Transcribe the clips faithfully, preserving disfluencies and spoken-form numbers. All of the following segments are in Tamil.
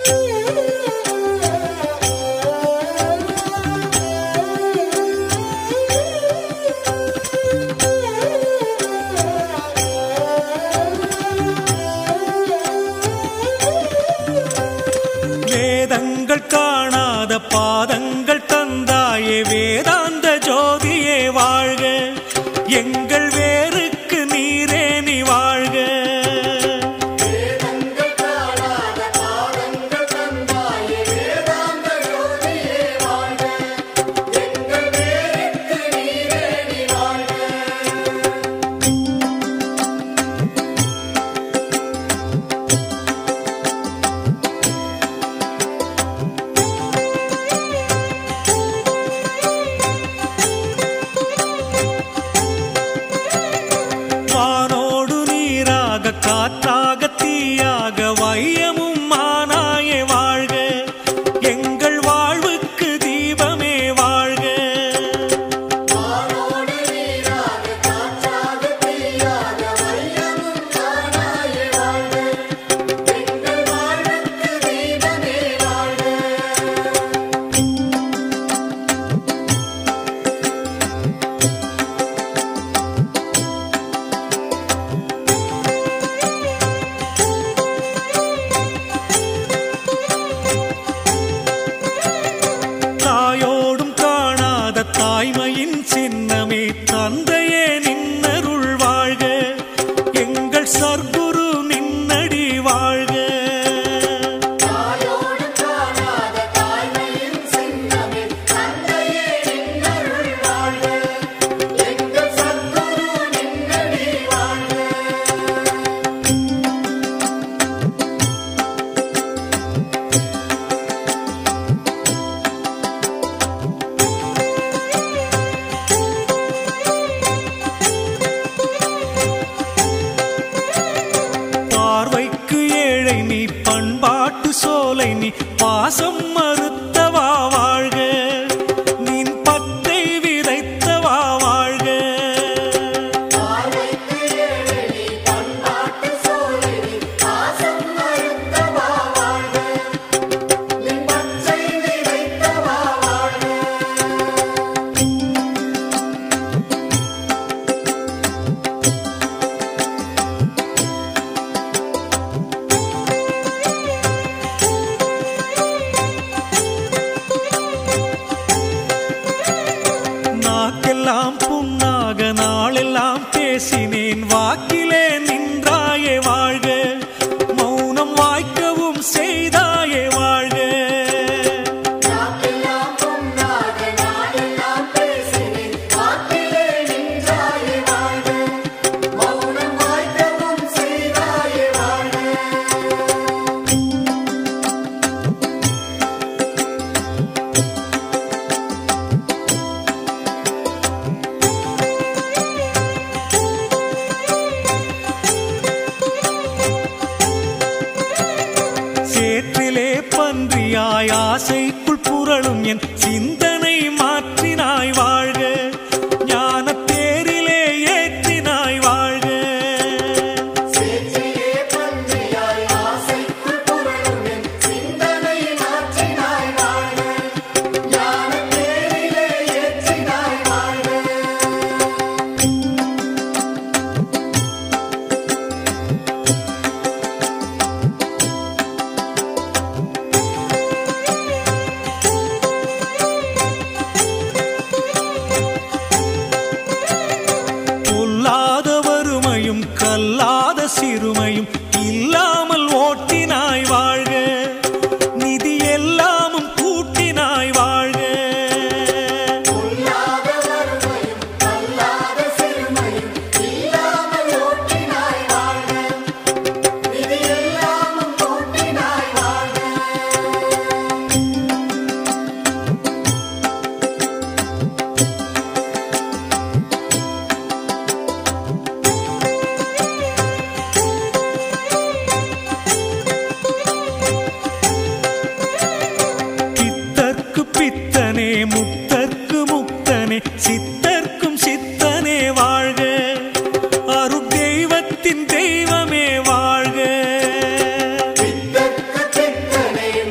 வேதங்கள் காணாத பாதங்கள் தந்தாயே வேதாந்த ஜோதியே வாழ்க, எங்கள் வேருக்கு நீரே நீ வாழ்க. வேதங்கள் காணாத பாதங்கள் தந்தாயே வேதாந்த ஜோதியே வாழ்க, எங்கள் வேருக்கு நீரே நீ வாழ்க. வானோடு நீராக காற்றாக தீயாக வையமும் மானாயே வாழ்க, எங்கள் வாழ்வுக்கு தீபமே வாழ்க. வானோடு நீராக காற்றாக தீயாக வையமும் மானாயே வாழ்க, எங்கள் வாழ்வுக்கு தீபமே வாழ்க. தாயோடும் காணாத தாய்மையின் சின்னமே தந்தையே நின்னருள் வாழ்க, எங்கள் சர்க்குரு நின்னடி வாழ்க. தாயோடு காணாத தாய்மையின் சின்னமே தந்தையே நின்னருள் வாழ்க, எங்கள் சத்குரு நின்னடி வாழ்க. பார்வைக்கு ஏழை நீ பண்பாட்டு சோலை நீ பாசம் மறுத்தவா வாழ்க, நின் பத்தை விதைத்தவா வாழ்க. பார்வைக்கு ஏழை நீ பண்பாட்டு சோலை நீ பாசம் மறுத்தவா வாழ்க, நின் பச்சை விதைத்தவா வாழ்க. நாக்கெல்லாம் புண்ணாக நாளெல்லாம் பேசினேன் வாக்கிலே நின்றாயே வாழ்க, மௌனம் வாய்க்கவும் செய்தாயே வாழ்க. நாக்கெல்லாம் பொன்னாக நாடெல்லாம் பேசினேன் வாக்கிலே நின்றாயே வாழ்க, மௌனம் வாய்க்கவும் செய்தாயே வாழ்க. சேற்றிலே பன்றியாய் ஆசைக்குள் புரளும் என் சிந்தனை மாற்றினாய் வாழ்க, ஞானத் தேரிலே ஏற்றினாய் வாழ்க. சேற்றிலே பன்றியாய் ஆசைக்குள் புரளும் என் சிந்தனை மாற்றினாய் வாழ்க, ஞானத் தேரிலே ஏற்றினாய் வாழ்க. பொல்லாத வறுமையும் கல்லாத சிறுமையும் இல்லாமல் ஓட்டினாய் வாழ்க, நிதி எல்லாமும் கூட்டினாய் வாழ்க. பொல்லாத வறுமையும் கல்லாத சிறுமையும் இல்லாமல் ஓட்டினாய் வாழ்க, நிதி எல்லாமும் கூட்டினாய் வாழ்க. பித்தர்க்கு பித்தனே முக்தர்க்கு முக்தனே சித்தர்க்கும் சித்தனே வாழ்க, அருட்தெய்வத்தின் தெய்வமே வாழ்க. பித்தர்க்கு பித்தனே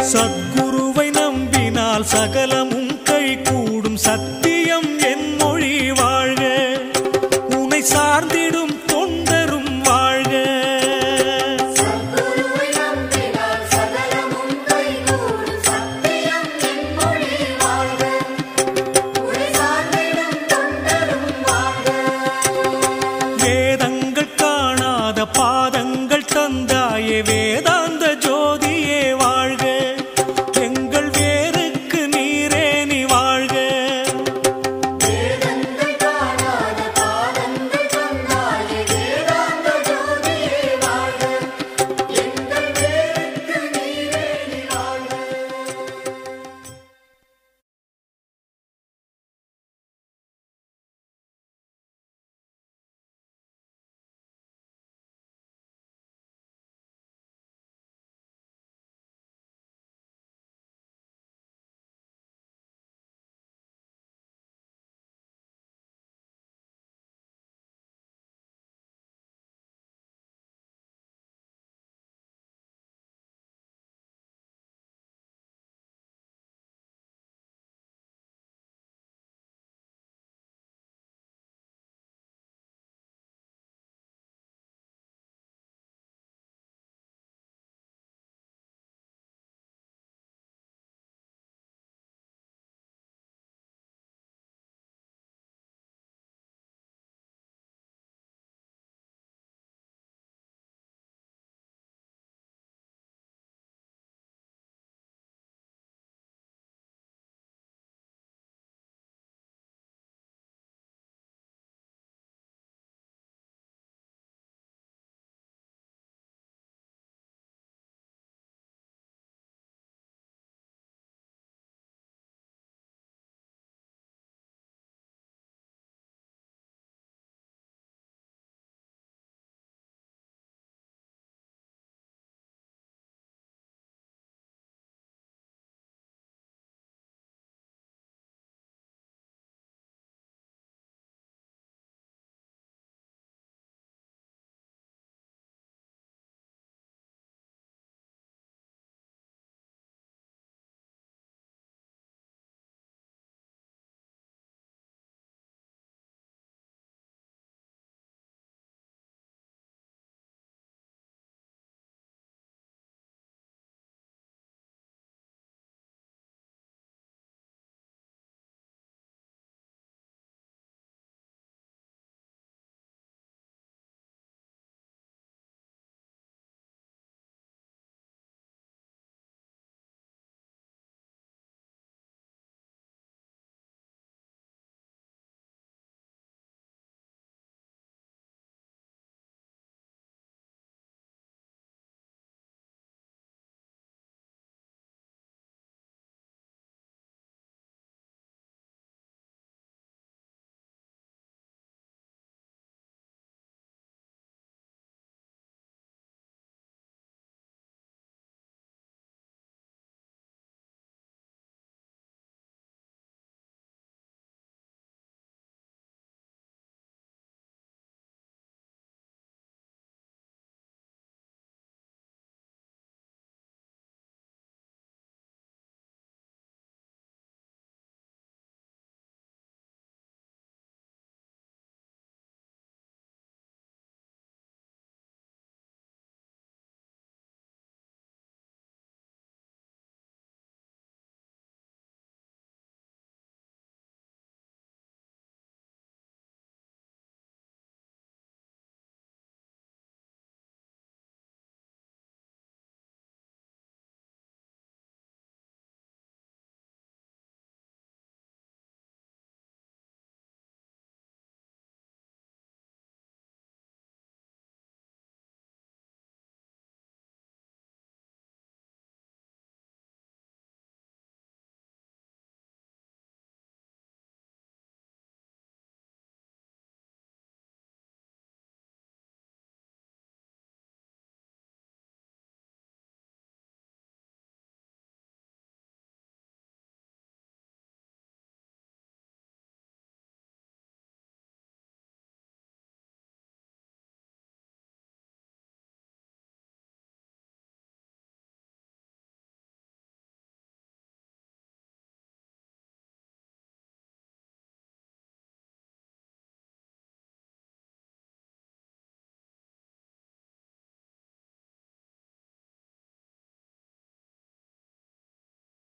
சத்